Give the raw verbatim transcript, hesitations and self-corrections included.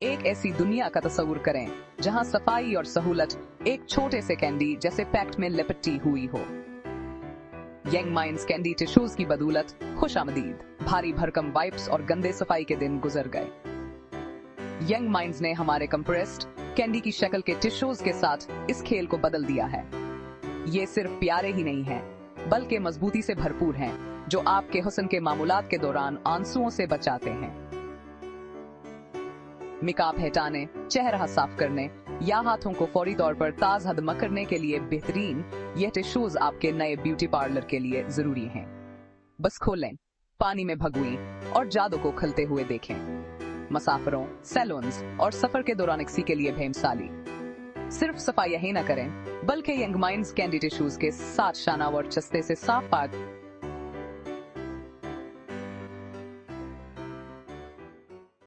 एक ऐसी दुनिया का तस्वुर करें जहां सफाई और सहूलत एक छोटे से कैंडी जैसे पैक्ट में लिपटी हुई हो। यंग माइंड्स कैंडी टिश्यूज की बदौलत खुशामदीद, भारी भरकम वाइप्स और गंदे सफाई के दिन गुजर गए। यंग माइंड्स ने हमारे कंप्रेस्ड कैंडी की शक्ल के टिश्यूज के साथ इस खेल को बदल दिया है। ये सिर्फ प्यारे ही नहीं हैं, बल्कि मजबूती से भरपूर हैं, जो आपके हुस्न के मामूलात के दौरान आंसुओं से बचाते हैं। निकाब हटाने, चेहरा साफ करने या हाथों को फौरी तौर पर ताज़ा करने के लिए बेहतरीन यह टिश्यूज आपके नए ब्यूटी पार्लर के लिए जरूरी हैं। बस खोलें, पानी में भगुई और जादू को खलते हुए देखें। मुसाफिरों, सैलून्स और सफर के दौरान किसी के लिए भेमसाली। सिर्फ सफाई ही न करें, बल्कि यंग माइंड्स कैंडी टिश्यूज के साथ शाना और चस्ते से साफ पाक